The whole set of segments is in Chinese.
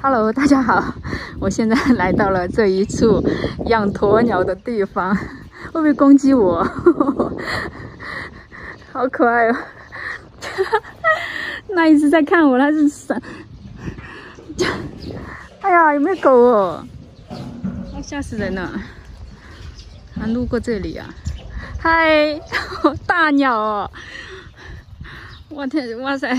Hello， 大家好，我现在来到了这一处养鸵鸟的地方，会不会攻击我？好可爱哦！那一直在看我，它是闪。哎呀，有没有狗哦？吓死人了！还路过这里啊！嗨，大鸟哦！我天，哇塞！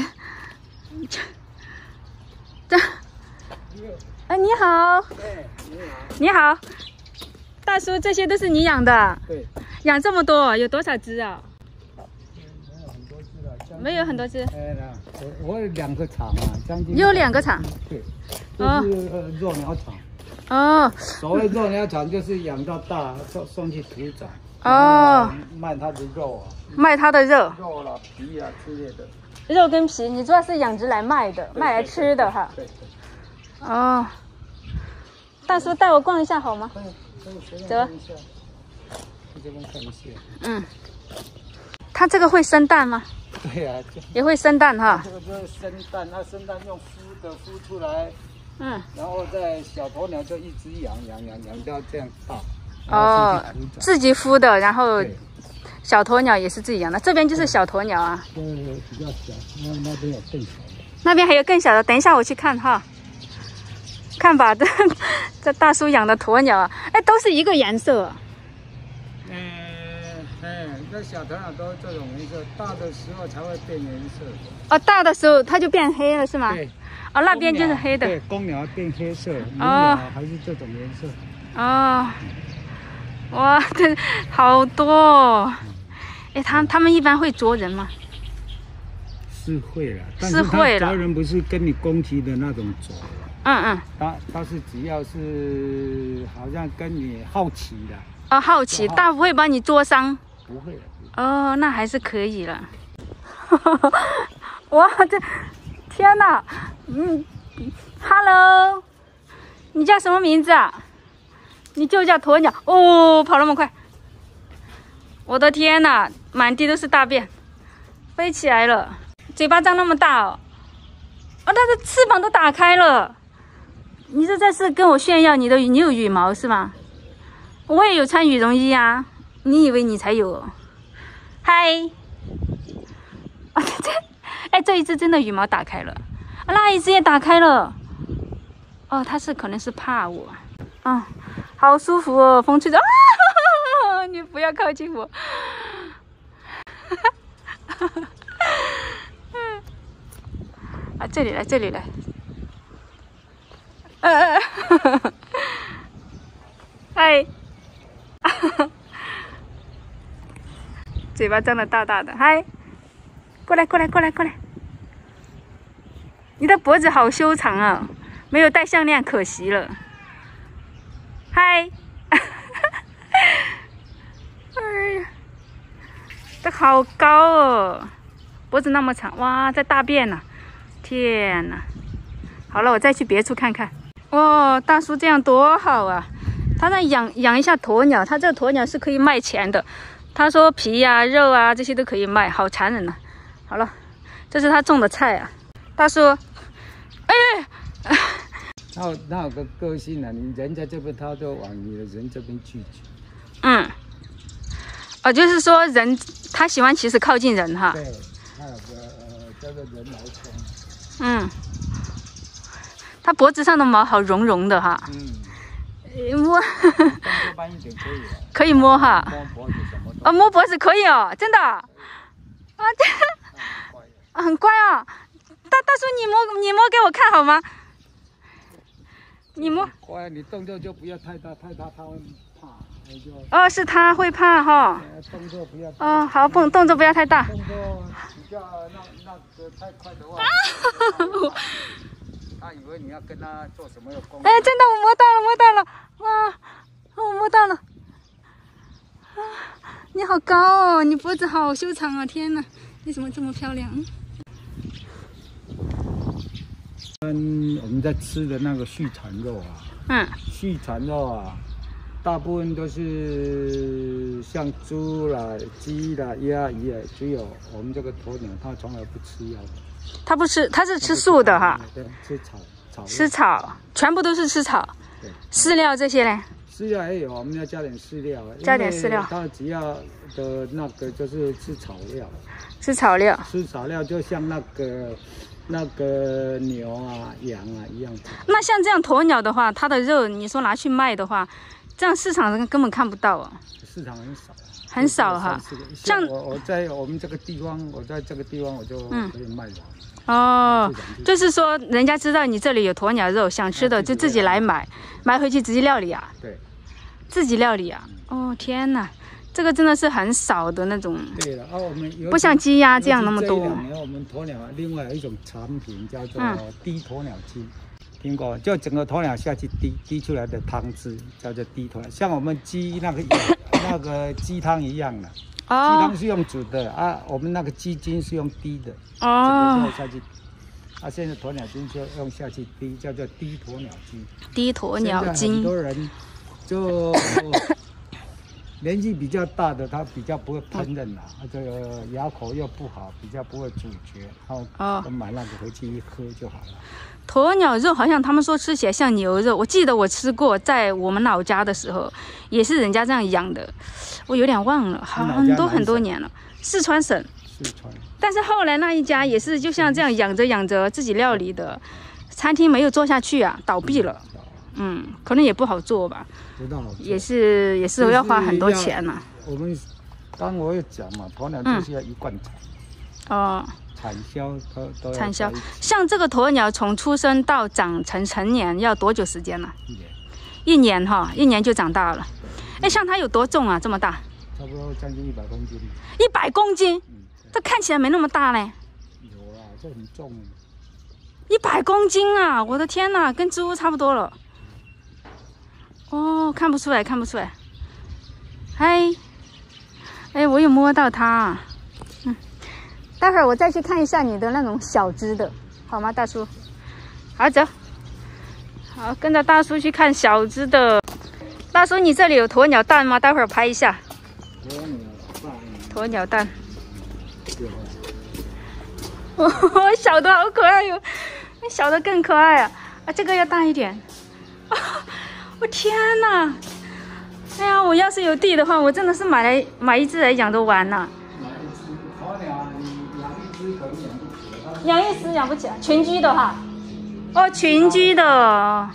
这。 哎，你好！ 哎， 你好，大叔，这些都是你养的？ 对。 养这么多，有多少只啊？ 没有很多只了。 没有很多只。 哎，我有2个场啊，将近。 有2个场。 对。就是肉鸟场。 哦。 所谓肉鸟场，就是养到大，送去屠宰。 哦。 卖它的肉啊。 卖它的肉。 肉啦、皮啊之类的。 肉跟皮，你主要是养殖来卖的，卖来吃的哈。 对。 哦，大叔带我逛一下好吗？ 可以， 走。 去这边看一下。 嗯，它这个会生蛋吗？ 对呀、 也会生蛋哈。 这个就是生蛋，它生蛋用孵出来， 嗯， 然后在小鸵鸟就一直养到这样大。 哦，自己孵的，然后小鸵鸟也是自己养的。这边就是小鸵鸟啊。 比较小，那边有更小的。 那边还有更小的，等一下我去看哈。 看吧，这大叔养的鸵鸟啊，哎，都是一个颜色。 那小鸵鸟都这种颜色，大的时候才会变颜色。 哦，大的时候它就变黑了是吗？ 对。 哦，那边就是黑的。 对，公鸟变黑色，母鸟还是这种颜色。 哦。哇，这好多哦。哎，他们一般会啄人吗？ 是会了， 是会了。 啄人不是跟你攻击的那种啄。 嗯， 它是只要是好像跟你好奇的。 哦，好奇，但不会把你灼伤。 不会的。 哦，那还是可以了。哇，这天哪！Hello， 你叫什么名字啊？你就叫鸵鸟哦，跑那么快！我的天哪，满地都是大便，飞起来了，嘴巴张那么大哦，它的翅膀都打开了。 你这是跟我炫耀你有羽毛是吗？我也有穿羽绒衣啊，你以为你才有？嗨，哎，这一只真的羽毛打开了，那一只也打开了。哦，它可能是怕我。啊，好舒服哦，风吹着啊！你不要靠近我。啊，这里来，这里来。 嗨，嘴巴张得大大的，嗨，过来，过来，过来，过来！你的脖子好修长啊，没有戴项链，可惜了。嗨，哎呀，这好高哦，脖子那么长，哇，在大便呢，天哪！好了，我再去别处看看。 哦，大叔这样多好啊！他在养一下鸵鸟，他这个鸵鸟是可以卖钱的。他说皮啊、肉啊这些都可以卖，好残忍啊！好了，这是他种的菜啊，大叔。哎， 他有个个性啊，你人在这边，他就往你的人这边聚集。 嗯，哦，就是说人他喜欢其实靠近人哈。 对，他有个叫做人来疯。 嗯。 它脖子上的毛好绒绒的哈，摸， 动作慢一点可以了， 可以摸哈， 摸脖子什么哦，摸脖子可以哦，真的，啊，这很乖啊，大叔你摸给我看好吗？你摸， 乖，你动作就不要太大，他会怕， 哦，是他会怕哈， 动作不要， 哦，好，动作不要太大， 动作比较那个太快的话。他以为你要跟他做什么的工作？ 哎，真的，我摸到了，哇，我摸到了，啊，你好高哦，你脖子好修长啊，天哪，为什么这么漂亮？ 我们在吃的那个畜产肉啊，畜产肉啊，大部分都是像猪啦、鸡啦、鸭、鱼啊，只有我们这个鸵鸟，它从来不吃药的。 它不吃，它是吃素的哈。 对，吃吃草，全部都是吃草。对，饲料这些嘞？ 饲料也有，我们要加点饲料。 加点饲料。 它主要的那个就是吃草料。 吃草料。吃草料就像那个牛啊、羊啊一样。 那像这样鸵鸟的话，它的肉你说拿去卖的话，这样市场上根本看不到啊。 市场很少。 很少哈。 像我在我们这个地方，我在这个地方我就可以卖完。 哦，就是说人家知道你这里有鸵鸟肉，想吃的就自己来买，买回去自己料理啊。 对。自己料理啊。哦天哪！这个真的是很少的那种， 对了，我们不像鸡鸭这样那么多。 这2年我们鸵鸟另外有一种产品叫做滴鸵鸟精，听过？就整个鸵鸟下去滴出来的汤汁叫做滴鸵鸟，像我们鸡那个鸡汤一样的。鸡汤是用煮的啊，我们那个鸡精是用滴的。哦。整个下去，现在鸵鸟精就用下去滴，叫做滴鸵鸟精。 滴鸵鸟精。 很多人就。年纪比较大的，他比较不会烹饪啦，这个牙口又不好，比较不会咀嚼，然后买那个回去一喝就好了。 鸵鸟肉好像他们说吃起来像牛肉，我记得我吃过，在我们老家的时候，也是人家这样养的，我有点忘了，很多年了，四川省。但是后来那一家也是就像这样养着自己料理的，餐厅没有做下去啊，倒闭了。可能也不好做吧，也是要花很多钱呢。 我们刚我有讲嘛，鸵鸟就是要一贯产。产销都要。 产销，像这个鸵鸟从出生到长成年要多久时间呢？1年哈，1年就长大了。哎，像它有多重啊？这么大？ 差不多将近100公斤。 100公斤？这看起来没那么大嘞。 有啊，这很重。 100公斤啊！我的天哪，跟猪差不多了。哦，看不出来。嗨，哎，我有摸到它。待会儿我再去看一下你的那种小只的，好吗，大叔？好，走。好，跟着大叔去看小只的。大叔，你这里有鸵鸟蛋吗？待会儿拍一下。鸵鸟蛋。哦，小的好可爱哟，小的更可爱啊！这个要大一点。我天哪！哎呀，我要是有地的话，我真的是买一只来养着玩呐。 买一只鸵鸟，你养一只可能养不起。 养一只养不起，群居的哈。哦，群居的。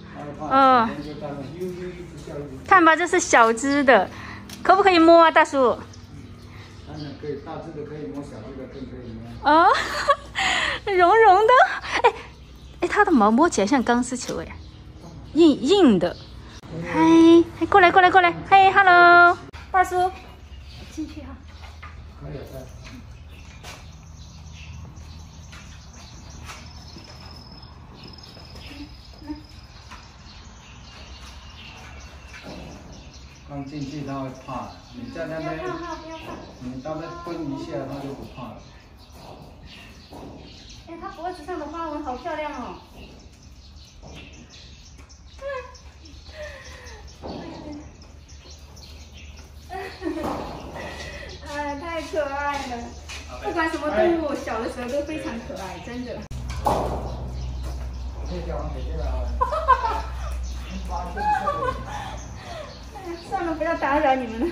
看吧，这是小只的，可不可以摸啊，大叔？ 当然可以，大只的可以摸，小只的更可以摸。 哦，绒绒的，哎，它的毛摸起来像钢丝球哎。硬的，嗨，过来，嗨 ，hello， 大叔，进去哈。 刚进去他会怕，你在那边，你到那蹲一下他就不怕了。 哎，它脖子上的花纹好漂亮哦。哎，太可爱了！不管什么动物，小的时候都非常可爱，真的。算了，不要打扰你们了。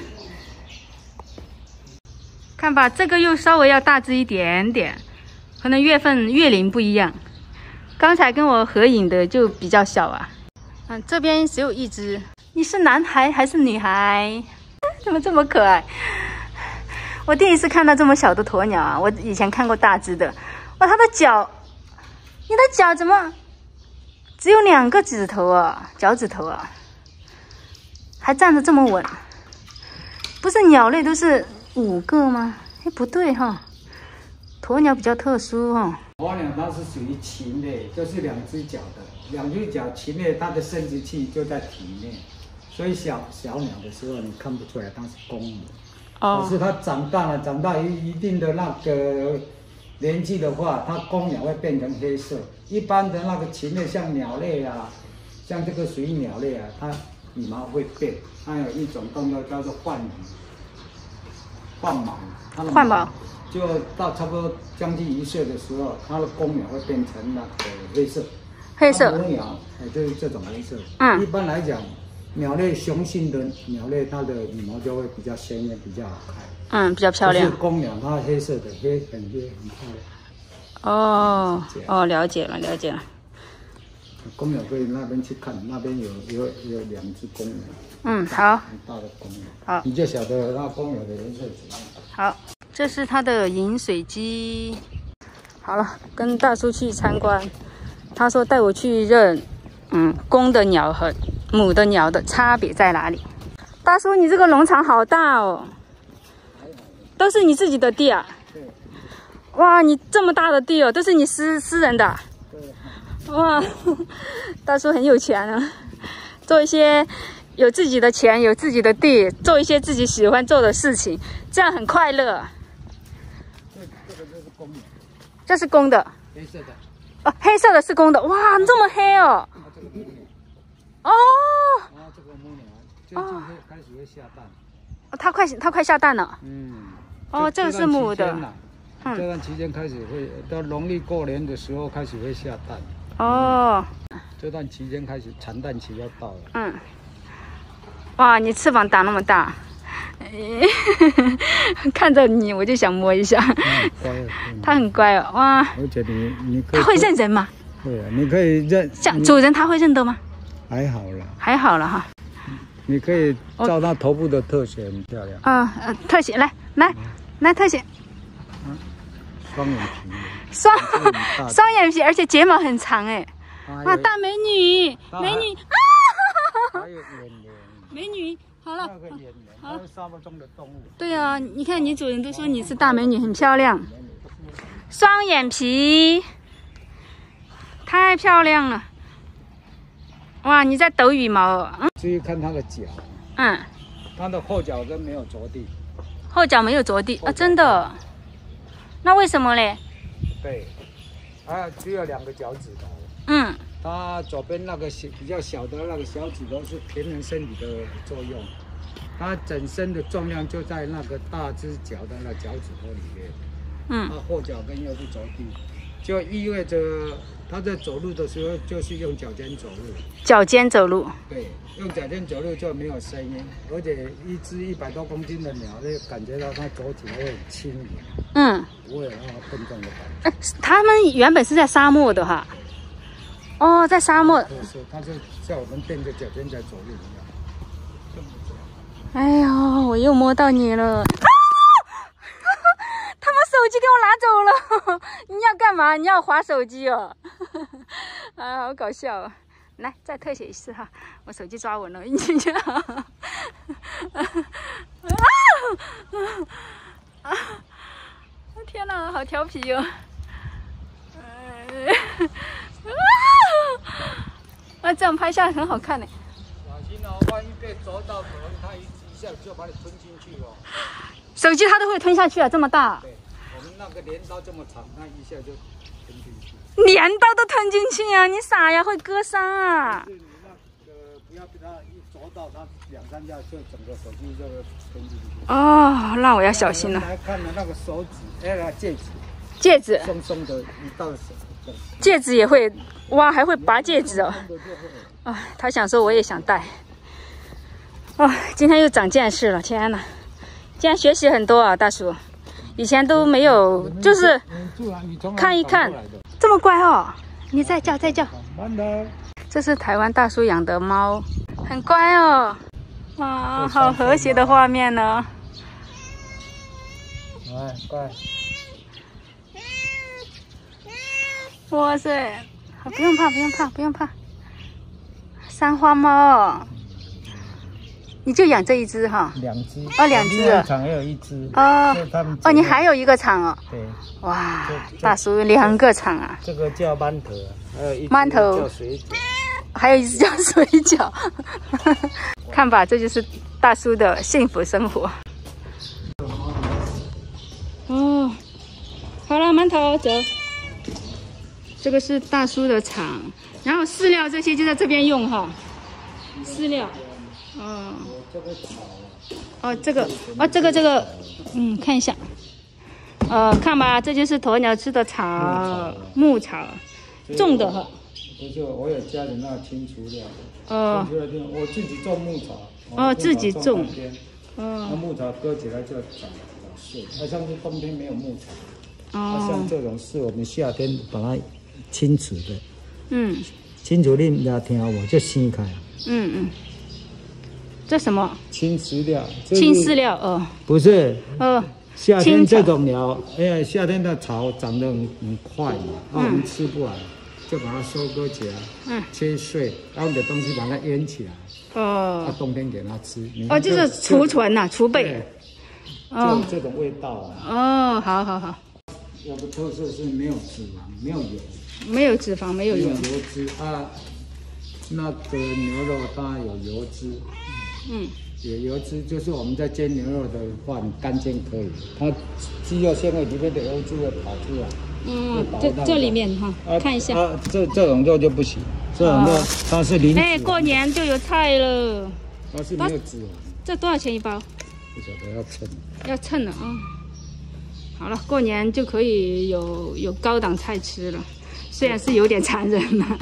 看吧，这个又稍微要大只一点点，可能月龄不一样。刚才跟我合影的就比较小啊。这边只有一只。你是男孩还是女孩？怎么这么可爱？我第一次看到这么小的鸵鸟啊！我以前看过大只的。哇，它的脚，你的脚怎么只有2个指头啊？脚趾头啊，还站得这么稳。不是鸟类都是5个吗？哎，不对哈，鸵鸟比较特殊哈。 鸵鸟它是属于禽类，就是2只脚的，2只脚禽类，它的生殖器就在体内，所以小鸟的时候你看不出来它是公母。可是它长大一定的那个年纪的话，它公鸟会变成黑色。一般的那个禽类，像鸟类啊，像这个属于鸟类啊，它羽毛会变。它有一种动作叫做换毛， 换毛就到差不多将近1岁的时候，它的公鸟会变成那个黑色。 黑色。 母鸟，就是这种黑色。 嗯。 一般来讲，鸟类雄性的鸟类，它的羽毛就会比较鲜艳，比较好看。 嗯，比较漂亮。 是公鸟，它黑色的，很黑，很漂亮。 哦哦，了解了。 公鸟可以那边去看，那边有2只公鸟。 嗯，好。 很大的公鸟。 好。 你就晓得那公鸟的颜色怎样。 好，这是它的饮水机。好了，跟大叔去参观，他说带我去认，公的鸟和母的鸟的差别在哪里？大叔，你这个农场好大哦，都是你自己的地啊？ 对。 哇，你这么大的地哦，都是你私人的啊？ 对。 哇，大叔很有钱啊，做一些有自己的钱，有自己的地，做一些自己喜欢做的事情，这样很快乐。 这个就是公鸟。 这是公的。 黑色的。 哦，黑色的是公的。哇，这么黑哦。 这个母鸟。 哦。 这个母鸟最近开始会下蛋。 它快下蛋了。哦，这个是母的。 这段期间开始会到农历过年的时候开始会下蛋。 哦。 这段期间开始产蛋期要到了。 哇，你翅膀打那么大。看着你我就想摸一下。它很乖哦，哇！ 而且你可以， 它会认人吗？ 会啊，你可以认。 像主人它会认得吗？ 还好了， 还好了哈。 你可以照它头部的特写，很漂亮。 特写来特写。 双眼皮。 双眼皮，而且睫毛很长哎。哇，大美女啊！ 还有眼帘。 美女。好了， 好，沙漠中的动物。 对啊，你看你主人都说你是大美女，很漂亮。双眼皮，太漂亮了。哇，你在抖羽毛哦。 注意看它的脚。它的后脚跟没有着地。 后脚没有着地啊，真的？那为什么嘞？ 对，它只有2个脚趾头。它左边那个比较小的那个小指头是平衡身体的作用，它整身的重量就在那个大只脚的那脚趾头里面。它后脚跟又不着地，就意味着它在走路的时候就是用脚尖走路。 脚尖走路。对， 用脚尖走路就没有声音，而且一只100多公斤的鸟，就感觉到它走起来会很轻盈。不会有那么笨重的感觉。 它们原本是在沙漠的哈。哦，在沙漠。 是，它就像我们垫着脚尖在走路一样。 哎呦，我又摸到你了！他把手机给我拿走了，你要干嘛？你要滑手机哦？好搞笑哦！来，再特写一次哈，我手机抓稳了，天哪，好调皮哦！这样拍下来很好看呢。 小心哦，万一被啄到，可能它一下就把你吞进去了。 手机它都会吞下去啊，这么大。 对，我们那个镰刀这么长，它一下就吞进去。 镰刀都吞进去啊？你傻呀，会割伤啊！ 是你那个不要被它一啄到，它2、3下就整个手机就吞进去。 哦，那我要小心了。 来看了那个手指，那戒指。 戒指。 松松的一道手。 戒指也会，哇，还会拔戒指哦！他想说我也想戴。今天又长见识了，天哪！今天学习很多啊，大叔，以前都没有，就是看一看，这么乖哦！你再叫。这是台湾大叔养的猫，很乖哦。哇，好和谐的画面呢。 乖。 哇塞，不用怕，三花猫，你就养这一只哈 ？2只。 2只。 场还有1只。 你还有一个场哦？ 对。 哇，大叔2个场啊！ 这个叫馒头，还有一只叫水饺， 还有一只叫水饺。看吧，这就是大叔的幸福生活。好了，馒头走。这个是大叔的场，然后饲料这些就在这边用哈。饲料，这个，看一下，看吧，这就是鸵鸟吃的草，牧草，种的哈。 不是，我有加点那个青除料。 哦。 青除料我自己种牧草。 哦，自己种。 那牧草割起来就长穗，像是冬天没有牧草。像这种是我们夏天把它清除的。清除你也听我就撕开。 这什么？ 青饲料。 青饲料哦。不是。夏天这种苗，因为夏天的草长得很快嘛，我们吃不完，就把它收割起来，切碎，然后的东西把它腌起来。冬天给它吃。 就是储存呐，储备。 就这种味道啊。 好好好。 有个特色是没有脂肪，没有油。 没有脂肪，没有油。 油脂啊，那个牛肉当然有油脂。有油脂就是我们在煎牛肉的话，很干煎可以，它肌肉纤维里面的油脂会跑出来。 这里面哈，看一下。 这种肉就不行，这种肉它是零脂。 过年就有菜了。 它是没有脂肪。 这多少钱一包？ 不晓得，要称。 要称了啊。好了，过年就可以有高档菜吃了，虽然是有点残忍了。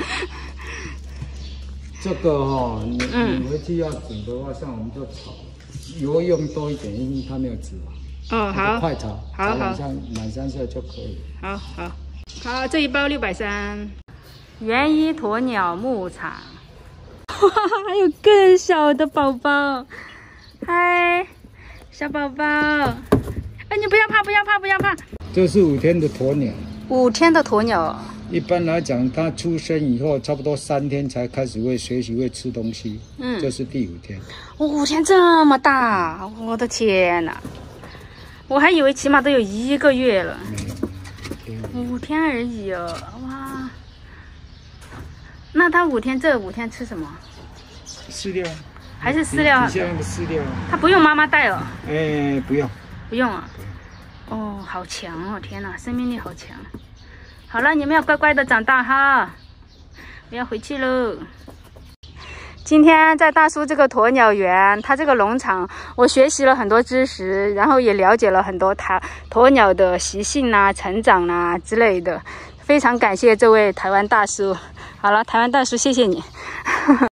这个你回去要煮的话，像我们就炒，油用多一点，因为它没有脂肪。好。快炒，好，满3色就可以。好，这一包630。 园艺鸵鸟牧场。哇，还有更小的宝宝。嗨，小宝宝。你不要怕，不要怕，不要怕。 这是5天的鸵鸟。 5天的鸵鸟。 一般来讲，它出生以后差不多3天才开始会学习会吃东西。这是第5天。 5天这么大，我的天哪！我还以为起码都有1个月了。5天而已哦，哇！那它这5天吃什么？ 饲料。 还是饲料？ 这样的饲料。它不用妈妈带了。 不用。 不用啊。好强哦！天哪，生命力好强。好了，你们要乖乖的长大哈，我要回去喽。今天在大叔这个鸵鸟园，他这个农场，我学习了很多知识，然后也了解了很多鸵鸟的习性啊、成长啊之类的。非常感谢这位台湾大叔。好了，台湾大叔，谢谢你。